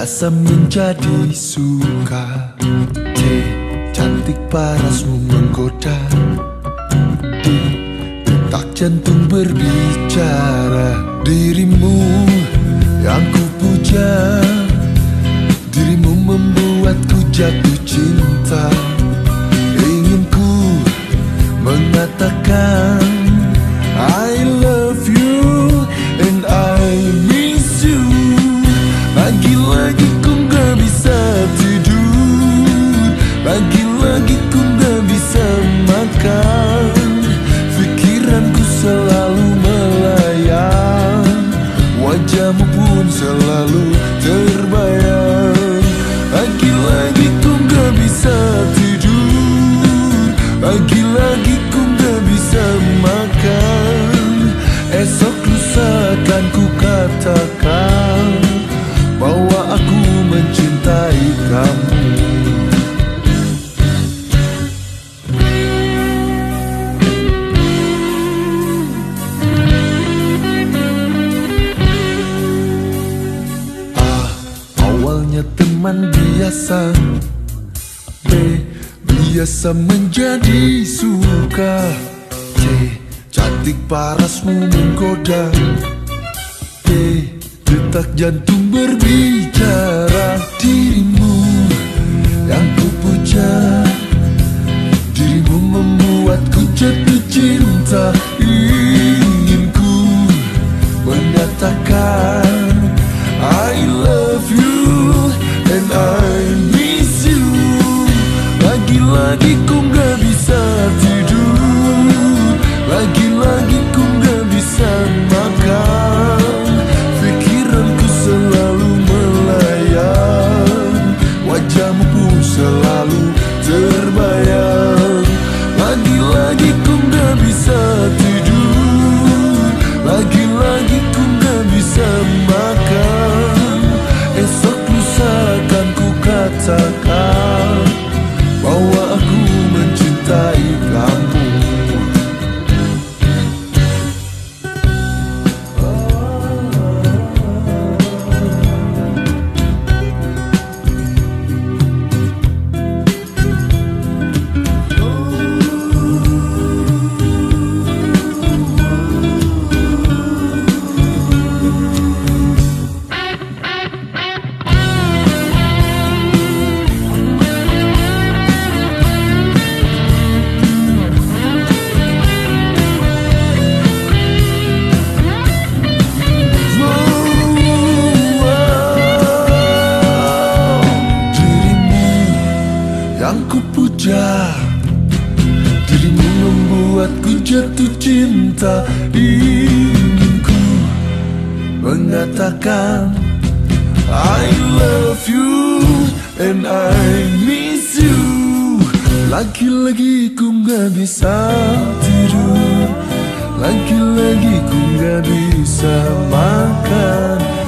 biasa menjadi suka. C, cantik parasmu menggoda. D, detak jantung berbicara. Dirimu yang ku puja, dirimu membuatku jatuh cinta. Ingin ku mengatakan I love you and I miss you. Lagi-lagi ku gak bisa tidur, lagi-lagi ku gak bisa makan. Pikiranku selalu melayang, wajahmu pun selalu terbayang. Lagi-lagi ku gak bisa tidur, lagi-lagi ku gak bisa makan. Esok lusa akan ku katakan bahwa aku mencintai kamu. A, awalnya teman biasa. B, biasa menjadi suka. C, cantik parasmu menggoda. D, detak jantung berbicara. Dirimu yang ku puja, dirimu membuatku jatuh cinta. Ingin ku mengatakan I love you and I miss you. Lagi-lagi ku gak bisa tidur, lagi-lagi ku gak bisa makan. Pikiranku selalu melayang, wajahmu pun selalu terbayang. Lagi-lagi ku gak bisa tidur, lagi-lagi ku gak bisa makan. Esok lusa akan ku katakan bahwa aku mencintai kamu. Yang ku puja, dirimu membuatku jatuh cinta. Ingin ku mengatakan I love you and I miss you. Lagi-lagi ku gak bisa tidur, lagi-lagi ku gak bisa makan.